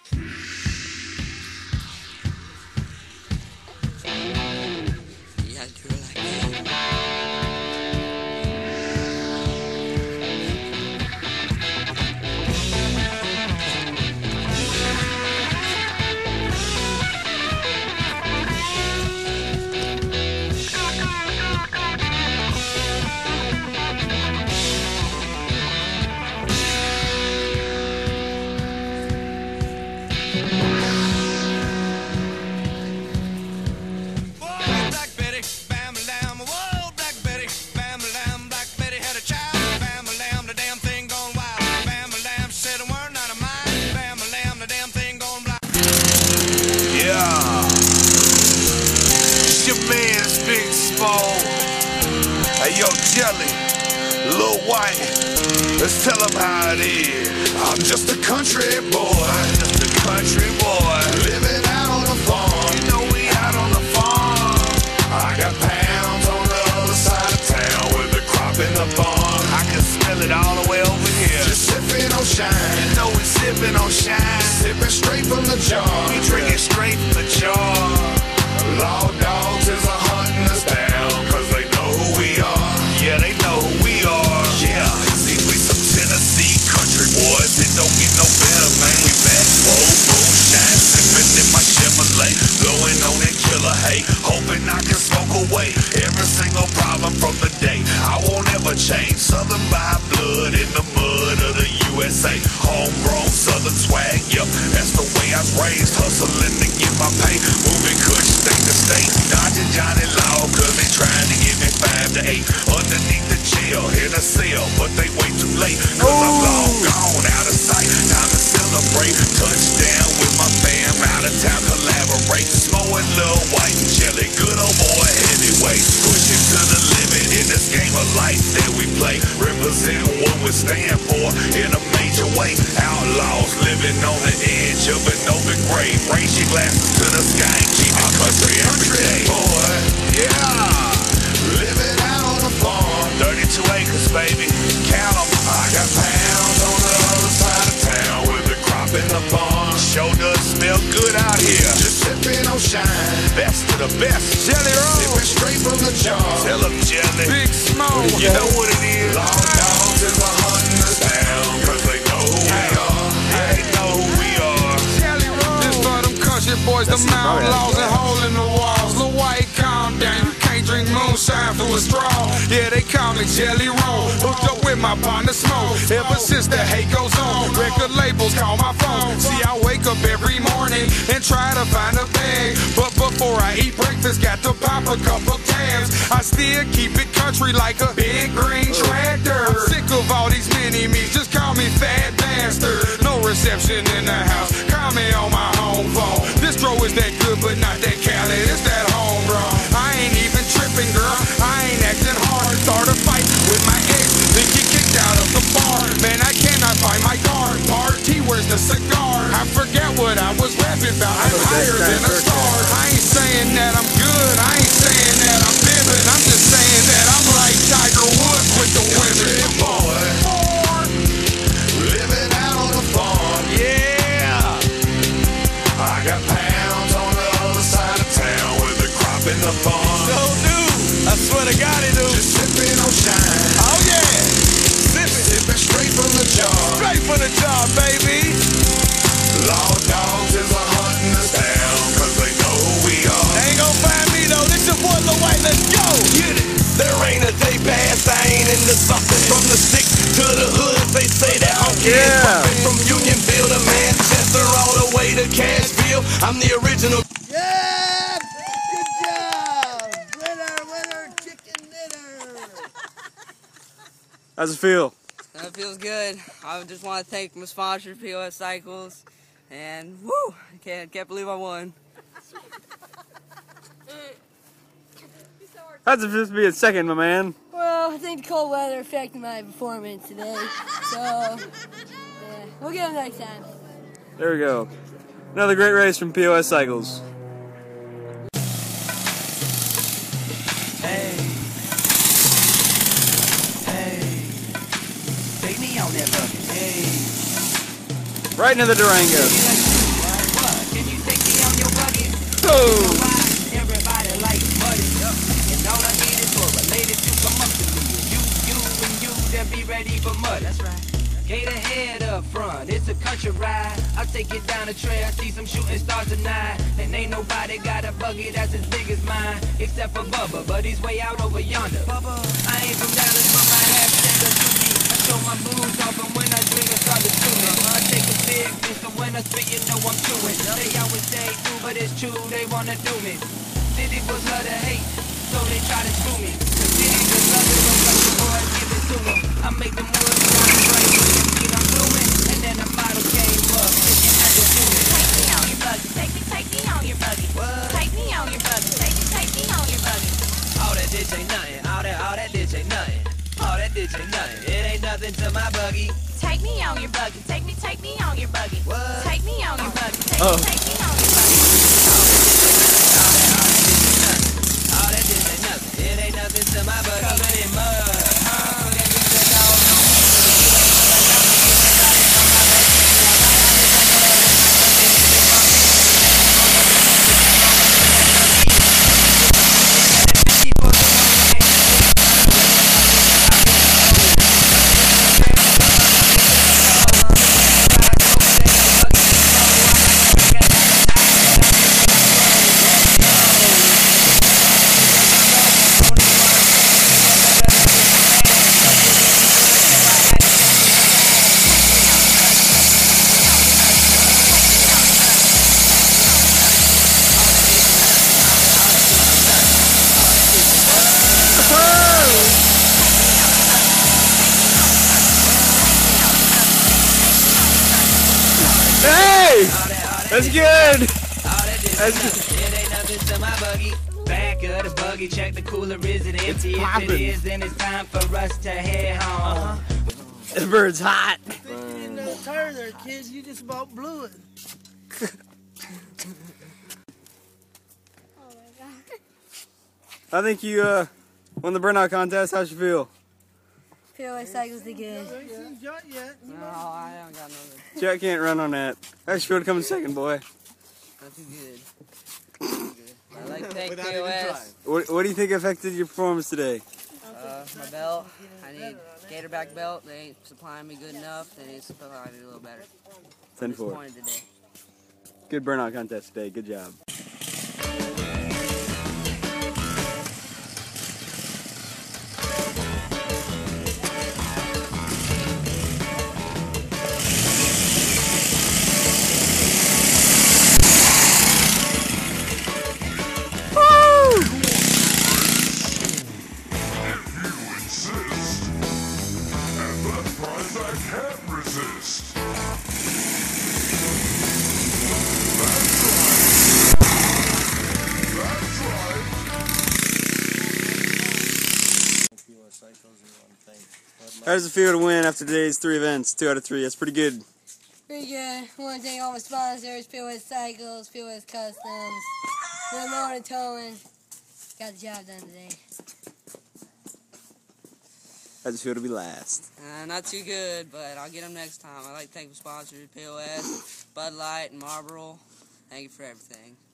Yeah, do it like that. Hey, yo, Jelly, Lil White, let's tell them how it is. I'm just a country boy, living out on the farm. You know we out on the farm. I got pounds on the other side of town with the crop in the barn. I can smell it all the way over here. Just sipping on shine. You know we sipping on shine. Sipping straight from the jar. We drinking straight from the jar. Law dogs is a hunting us down, cause they know who we are. Yeah, they know who we are. Yeah, see, we some Tennessee country boys. It don't get no better, man. We back, swole, moonshine, sipping in my Chevrolet, blowing on that killer hay, hoping I can smoke away every single problem from the day. I won't ever change. Southern by blood in the mud of the USA. Homegrown Southern swag, yep, that's the way I was raised. Hustling to get my pay, moving kush state to state, dodging Johnny Law, cause they trying to give me 5 to 8 underneath the jail, in a cell, but they way too late, cause I'm long gone, out of sight, time to celebrate. Touchdown with my fam, out of town, collaborate. Smoking Lil White and Jelly, good old boy heavyweight, pushing to the limit in this game of life that we play. Represent what we stand for in a major way. Outlaws living on the edge of an open grave. Raise your glasses to the sky and keep it country every day. Boy, yeah, living out on the farm. 32 acres, baby, count 'em. I got pounds on the other side of town with the crop in the barn. Sure does smell good out here. Just sipping on shine. Best of the best. Jelly roll. Sipping straight from the jar. Tell 'em, Jelly. Big Smoke. You know what it is. Law dogs is a hunting us down, cause they know who we are. They know who we are. Jelly roll. This for them country boys, the outlaws and hole in the walls. Lil White, calm down. You can't drink moonshine through a straw. Yeah, they call me Jelly Roll. Hooked up with my partner Smoke. Ever since the hate goes on, record labels call my phone. See, I wake up every morning and try to find a bag, but before I eat breakfast, got to pop a couple tabs. I still keep it country like a big green tractor. I'm sick of all these mini-me's, just call me fat bastard. No reception in the house, call me on my home phone. This dro is that good, but not that Cali, it's that homegrown. I ain't even tripping, girl, I ain't acting hard. Start a fight with my ex, then get kicked out of the bar. Man, I cannot find my car. Party, where's the cigar? I forget what I was rapping about. I'm higher than a star. I ain't saying that I'm good, I ain't saying that I'm living. I'm just saying that I'm like Tiger Woods with the women. Boy, living out on the farm. Yeah, I got pounds on the other side of town with the crop in the barn. So do, I swear to God it do. Just sipping on shine. Oh yeah, Sipping straight from the jar. straight for the job, baby. Law dogs is a hunting us down, cause they know who we are. They ain't gon' find me though, this your boy Lil White, let's go. Get it. There ain't a day pass, I ain't into something. From the sticks to the hood, they say that honky is bumping. From Unionville to Manchester, all the way to Cashville, I'm the original. Yeah! Good job! Winner, winner, chicken dinner! How's it feel? That feels good. I just want to thank my sponsor, POS Cycles, and woo! I can't believe I won. How's it feel to be in second, my man? Well, I think the cold weather affected my performance today, so yeah, we'll get them next time. There we go. Another great race from POS Cycles. Hey, take me on that bucket. Hey, Right into the Durango. Everybody like money, and all I need is for a lady to come up to me. And you, to be ready for mud. That's right. Gate ahead up front, it's a country ride. I'll take you down the trail, see some shooting stars tonight. And ain't nobody got a buggy that's as big as mine, except for Bubba, but he's way out over yonder. Bubba, I ain't from Dallas, but my half standard to me. I show my moves off, and when I drink, I start to chew it. I take a big piss, so when I spit, you know I'm chewing. They always say true, but it's true, they wanna do me. City was love to hate, so they try to screw me. The city just love it, don't let the boys give it to them. I make them woods shine bright when you see I'm blooming. And then the model came up, and you had to do it. Take me on your buggy, take me on your buggy. What? Take me on your buggy, take me on your buggy. All that ditch ain't nothing, all that ditch ain't nothing. All that ditch ain't nothing, it ain't nothing to my buggy. Take me on your buggy, take me on your buggy. What? Take me on your buggy, take me on your buggy. All that ditch ain't nothing, it ain't nothing to my buggy. Covered in mud. Hey! That's good! That's good. It ain't nothing to my buggy. Back of the buggy, check the cooler, is it empty? If it is, then it's time for us to head home. The bird's hot. You didn't know the tire there, kid. You just about blew it. I think you won the burnout contest. How'd you feel? POS Cycles did good. You ain't seen Jot yet. No, I haven't got nothing. Jack can't run on that. How'd you feel to come in second, boy? Not too good. I like to thank POS. What do you think affected your performance today? My belt. I need Gatorback belt. They ain't supplying me good enough. They need to supply me a little better. 10-4. Disappointed today. Good burnout contest today. Good job. How does it feel to win after today's 3 events? 2 out of 3. That's pretty good. Pretty good. I want to thank all my sponsors, POS Cycles, POS Customs, Remote and Towing. Got the job done today. How does it feel to be last? Not too good, but I'll get them next time. I like to thank the sponsors, POS, Bud Light, and Marlboro. Thank you for everything.